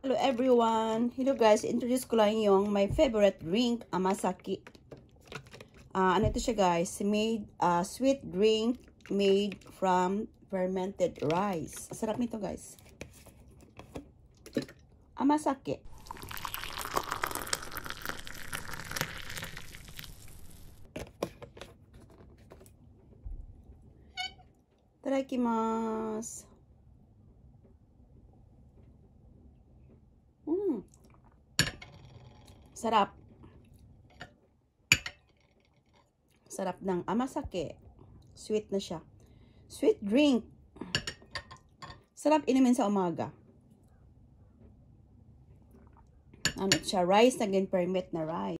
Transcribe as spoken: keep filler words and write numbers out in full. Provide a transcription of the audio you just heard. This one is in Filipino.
Hello everyone! Hello guys, introduce ko lang yung my favorite drink, Amazake. Uh, ano ito siya guys? Made, uh, sweet drink made from fermented rice. Sarap nito guys. Amazake. Itadakimasu. Mm. Sarap. Sarap ng Amazake. Sweet na siya. Sweet drink. Sarap inumin sa umaga. Ano siya? Rice na ferment na rice.